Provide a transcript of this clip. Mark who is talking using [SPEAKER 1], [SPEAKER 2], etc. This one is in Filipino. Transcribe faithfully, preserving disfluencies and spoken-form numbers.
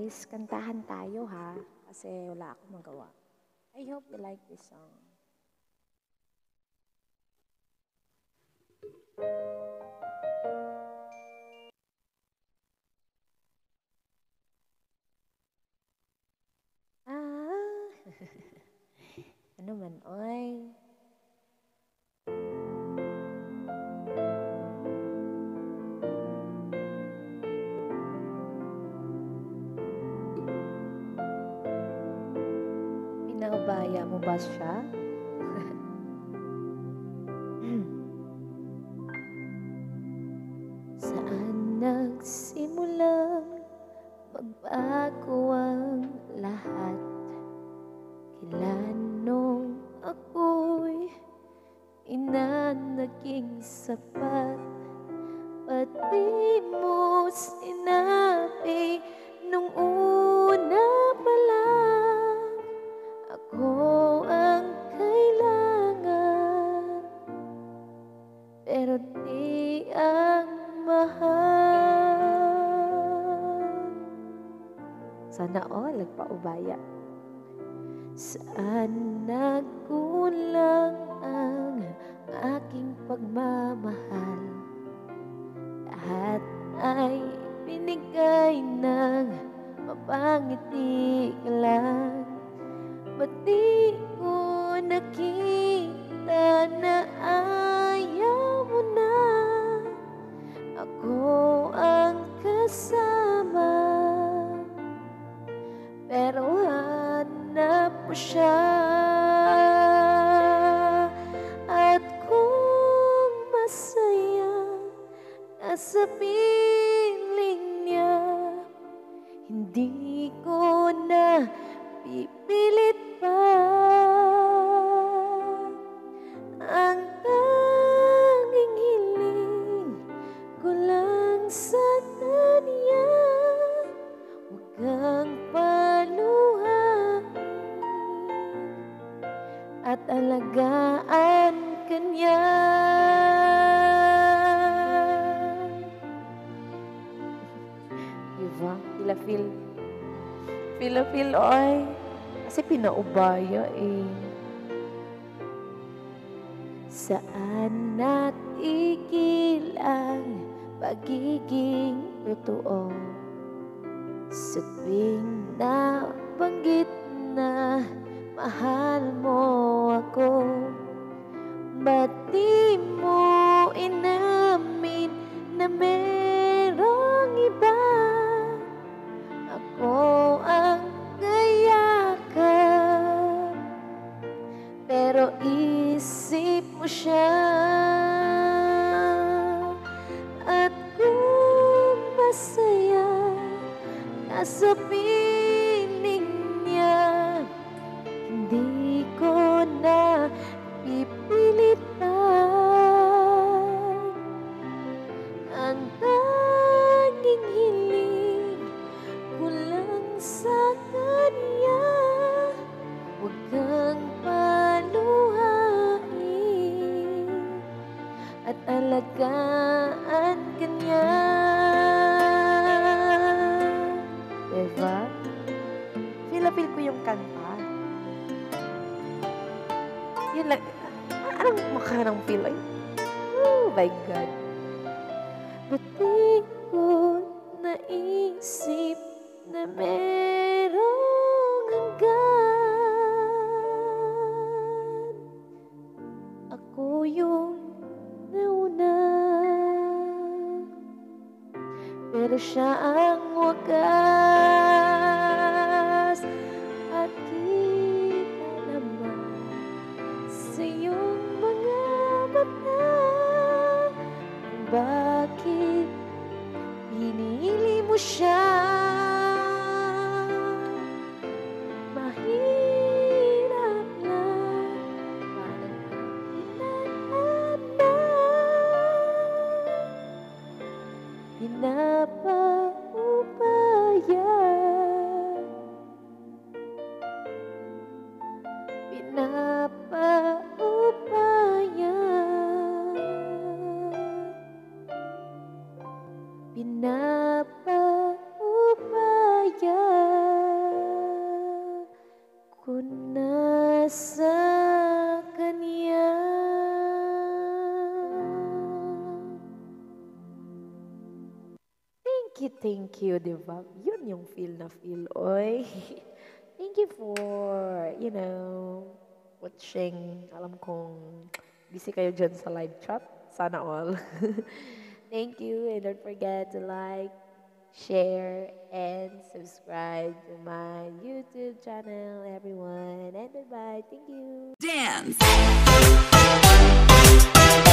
[SPEAKER 1] please, kantahan tayo ha. Kasi wala akong magawa. I hope you like this song. Ah, ano man, oy. Pinaubaya mo ba siya? Saan nagsimulang magbago ang lahat? Kailan nung ako'y ina naging sapat? Pati mo sinabi nung una pa lang ako ang kailangan, pero di ang mahal. Sana all nagpaubaya. Saan nagkulang ang aking pagmamahal? Lahat ay binigay ng mapangiti ka lang. Ba't di ko nakita na ayaw mo na? Ako ang kasama, pero hanap mo siya. At kung masaya ka sa piling niya, hindi ko na pipilit pa. Ang tanging hiling ko lang sa kanya, huwag kang paluhain at alagaan ka niya. Diba? Feel, feel, feel, oy. Kasi pinaubaya eh. Saan natigil ang pagiging totoo? Sa tuwing nabanggit na mahal mo ako, ba't di mo inamin na merong iba? Ako ang gayakap, pero isip mo siya. At kung masaya ka sa piling niya, hindi ko na pipilitan. Ang tanging hiling ko lang sa kanya, huwag kang paluhain at alagaan ka niya. Diba? Feel-a-feel ko yung kanta. Yun lang. Anong mukha ng feel? Ay, oh my God. Ba't di ko naisip na merong hanggan? Ako yung nauna, pero siya ang wakas. At kita naman sa iyong mga mata kung bakit pinili mo siya. Mahirap lang, parang pinag-ana, pinapaubaya, pinapaubaya, pinapaubaya. Thank you, thank you, di ba? Yun yung feel na feel, oy. Thank you for, you know, watching. Alam kong busy kayo dyan sa live chat. Sana all. Thank you, and don't forget to like, share, and subscribe to my YouTube channel, everyone. And bye-bye. Thank you.
[SPEAKER 2] Dance.